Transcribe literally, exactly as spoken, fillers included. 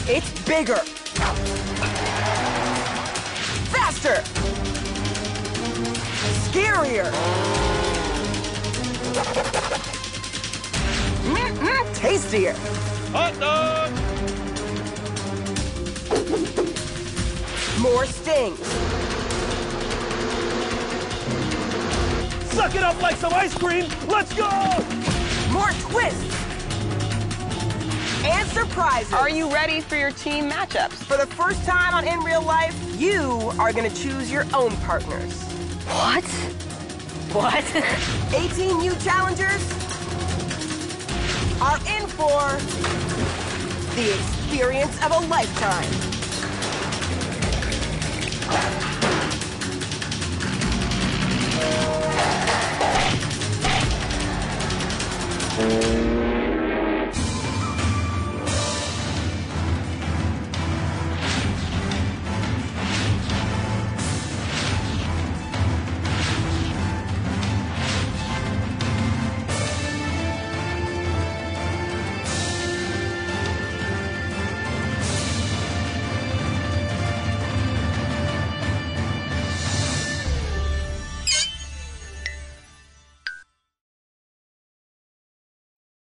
It's bigger. Faster. Scarier. Mm-mm, tastier. Hot dog! More stings. Suck it up like some ice cream! Let's go! More twists. And surprises. Are you ready for your team matchups? For the first time on In Real Life, you are gonna choose your own partners. What? What? eighteen new challengers are in for the experience of a lifetime.